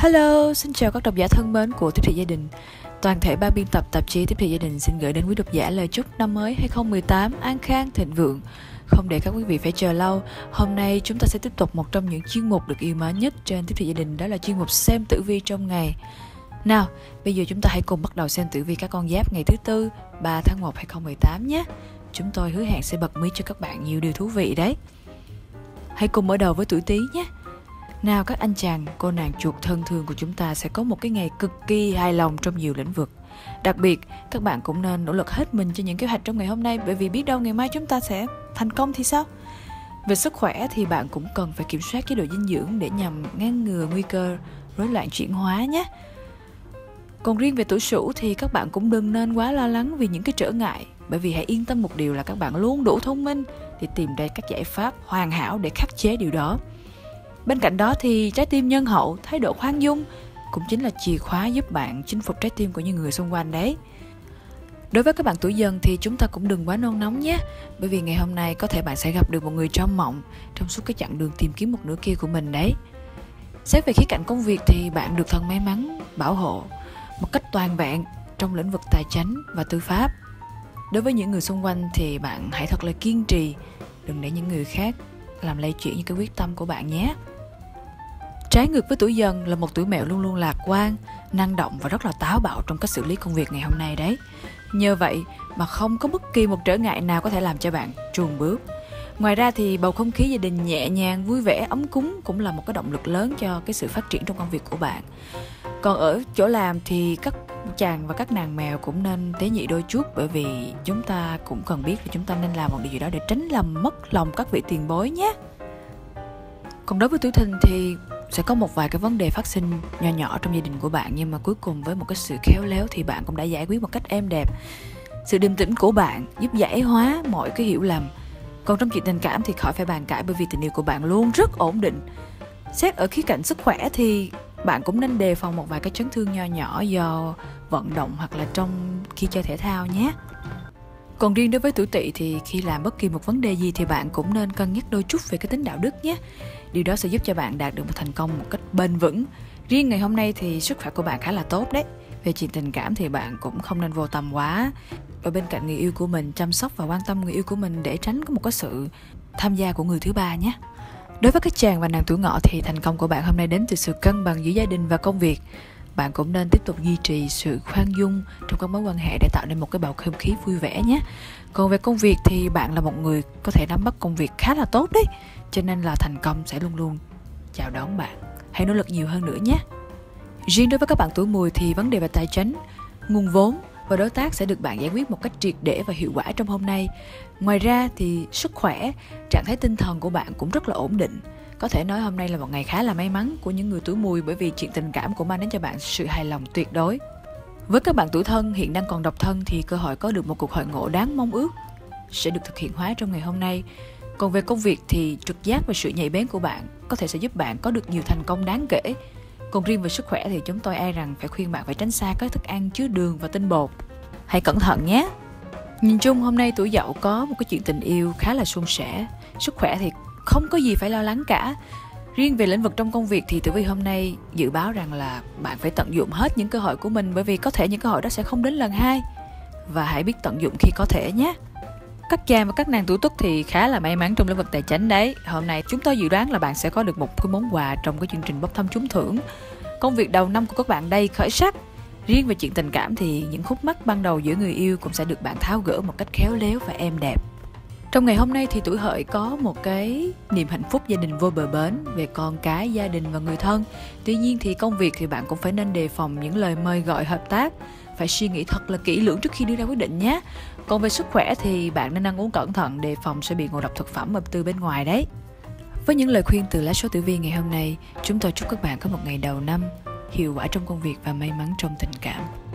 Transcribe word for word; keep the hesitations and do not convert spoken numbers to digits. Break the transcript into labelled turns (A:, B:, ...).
A: Hello, xin chào các độc giả thân mến của Tiếp thị gia đình. Toàn thể ban biên tập tạp chí Tiếp thị gia đình xin gửi đến quý độc giả lời chúc năm mới hai không một tám an khang thịnh vượng. Không để các quý vị phải chờ lâu, hôm nay chúng ta sẽ tiếp tục một trong những chuyên mục được yêu mến nhất trên Tiếp thị gia đình, đó là chuyên mục xem tử vi trong ngày. Nào, bây giờ chúng ta hãy cùng bắt đầu xem tử vi các con giáp ngày thứ tư, ba tháng một hai không một tám nhé. Chúng tôi hứa hẹn sẽ bật mí cho các bạn nhiều điều thú vị đấy. Hãy cùng mở đầu với tuổi Tý nhé. Nào các anh chàng, cô nàng chuột thân thương của chúng ta sẽ có một cái ngày cực kỳ hài lòng trong nhiều lĩnh vực. Đặc biệt, các bạn cũng nên nỗ lực hết mình cho những kế hoạch trong ngày hôm nay, bởi vì biết đâu ngày mai chúng ta sẽ thành công thì sao? Về sức khỏe thì bạn cũng cần phải kiểm soát chế độ dinh dưỡng để nhằm ngăn ngừa nguy cơ rối loạn chuyển hóa nhé. Còn riêng về tuổi Sửu thì các bạn cũng đừng nên quá lo lắng vì những cái trở ngại, bởi vì hãy yên tâm một điều là các bạn luôn đủ thông minh để tìm ra các giải pháp hoàn hảo để khắc chế điều đó. Bên cạnh đó thì trái tim nhân hậu, thái độ khoan dung cũng chính là chìa khóa giúp bạn chinh phục trái tim của những người xung quanh đấy. Đối với các bạn tuổi Dần thì chúng ta cũng đừng quá nôn nóng nhé, bởi vì ngày hôm nay có thể bạn sẽ gặp được một người trong mộng trong suốt cái chặng đường tìm kiếm một nửa kia của mình đấy. Xét về khía cạnh công việc thì bạn được thần may mắn bảo hộ một cách toàn vẹn trong lĩnh vực tài chính và tư pháp. Đối với những người xung quanh thì bạn hãy thật là kiên trì, đừng để những người khác làm lay chuyển những cái quyết tâm của bạn nhé. Trái ngược với tuổi Dần là một tuổi Mẹo luôn luôn lạc quan, năng động và rất là táo bạo trong cách xử lý công việc ngày hôm nay đấy. Nhờ vậy mà không có bất kỳ một trở ngại nào có thể làm cho bạn chùn bước. Ngoài ra thì bầu không khí gia đình nhẹ nhàng, vui vẻ, ấm cúng cũng là một cái động lực lớn cho cái sự phát triển trong công việc của bạn. Còn ở chỗ làm thì các chàng và các nàng mèo cũng nên tế nhị đôi chút, bởi vì chúng ta cũng cần biết là chúng ta nên làm một điều gì đó để tránh làm mất lòng các vị tiền bối nhé. Còn đối với tuổi Thìn thì sẽ có một vài cái vấn đề phát sinh nhỏ nhỏ trong gia đình của bạn, nhưng mà cuối cùng với một cái sự khéo léo thì bạn cũng đã giải quyết một cách êm đẹp. Sự điềm tĩnh của bạn giúp giải hóa mọi cái hiểu lầm. Còn trong chuyện tình cảm thì khỏi phải bàn cãi, bởi vì tình yêu của bạn luôn rất ổn định. Xét ở khía cạnh sức khỏe thì bạn cũng nên đề phòng một vài cái chấn thương nho nhỏ do vận động hoặc là trong khi chơi thể thao nhé. Còn riêng đối với tuổi Tỵ thì khi làm bất kỳ một vấn đề gì thì bạn cũng nên cân nhắc đôi chút về cái tính đạo đức nhé. Điều đó sẽ giúp cho bạn đạt được một thành công một cách bền vững. Riêng ngày hôm nay thì sức khỏe của bạn khá là tốt đấy. Về chuyện tình cảm thì bạn cũng không nên vô tâm quá. Ở bên cạnh người yêu của mình, chăm sóc và quan tâm người yêu của mình để tránh có một cái sự tham gia của người thứ ba nhé. Đối với các chàng và nàng tuổi Ngọ thì thành công của bạn hôm nay đến từ sự cân bằng giữa gia đình và công việc. Bạn cũng nên tiếp tục duy trì sự khoan dung trong các mối quan hệ để tạo nên một cái bầu không khí vui vẻ nhé. Còn về công việc thì bạn là một người có thể nắm bắt công việc khá là tốt đấy, cho nên là thành công sẽ luôn luôn chào đón bạn. Hãy nỗ lực nhiều hơn nữa nhé. Riêng đối với các bạn tuổi Mùi thì vấn đề về tài chính, nguồn vốn và đối tác sẽ được bạn giải quyết một cách triệt để và hiệu quả trong hôm nay. Ngoài ra thì sức khỏe, trạng thái tinh thần của bạn cũng rất là ổn định. Có thể nói hôm nay là một ngày khá là may mắn của những người tuổi Mùi, bởi vì chuyện tình cảm cũng mang đến cho bạn sự hài lòng tuyệt đối. Với các bạn tuổi Thân hiện đang còn độc thân thì cơ hội có được một cuộc hội ngộ đáng mong ước sẽ được thực hiện hóa trong ngày hôm nay. Còn về công việc thì trực giác và sự nhạy bén của bạn có thể sẽ giúp bạn có được nhiều thành công đáng kể. Còn riêng về sức khỏe thì chúng tôi e rằng phải khuyên bạn phải tránh xa các thức ăn chứa đường và tinh bột. Hãy cẩn thận nhé. Nhìn chung hôm nay tuổi Dậu có một cái chuyện tình yêu khá là suôn sẻ. Sức khỏe thì không có gì phải lo lắng cả. Riêng về lĩnh vực trong công việc thì tử vi hôm nay dự báo rằng là bạn phải tận dụng hết những cơ hội của mình, bởi vì có thể những cơ hội đó sẽ không đến lần hai. Và hãy biết tận dụng khi có thể nhé. Các chàng và các nàng tuổi Tuất thì khá là may mắn trong lĩnh vực tài chính đấy. Hôm nay chúng tôi dự đoán là bạn sẽ có được một cái món quà trong cái chương trình bốc thăm trúng thưởng. Công việc đầu năm của các bạn đây khởi sắc. Riêng về chuyện tình cảm thì những khúc mắc ban đầu giữa người yêu cũng sẽ được bạn tháo gỡ một cách khéo léo và êm đẹp. Trong ngày hôm nay thì tuổi Hợi có một cái niềm hạnh phúc gia đình vô bờ bến về con cái, gia đình và người thân. Tuy nhiên thì công việc thì bạn cũng phải nên đề phòng những lời mời gọi hợp tác. Phải suy nghĩ thật là kỹ lưỡng trước khi đưa ra quyết định nhé. Còn về sức khỏe thì bạn nên ăn uống cẩn thận, đề phòng sẽ bị ngộ độc thực phẩm từ bên ngoài đấy. Với những lời khuyên từ lá số tử vi ngày hôm nay, chúng tôi chúc các bạn có một ngày đầu năm hiệu quả trong công việc và may mắn trong tình cảm.